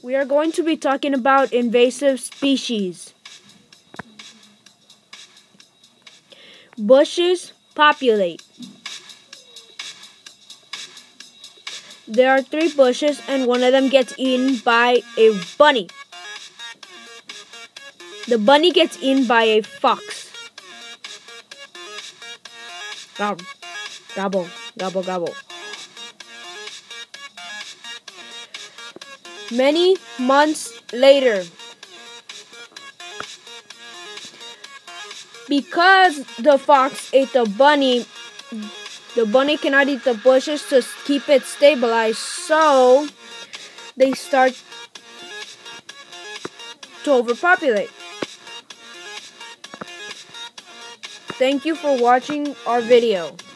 We are going to be talking about invasive species. Bushes populate. There are 3 bushes and one of them gets eaten by a bunny. The bunny gets eaten by a fox. Gobble, gobble, gobble, gobble. Many months later, because the fox ate the bunny cannot eat the bushes to keep it stabilized, so they start to overpopulate. Thank you for watching our video.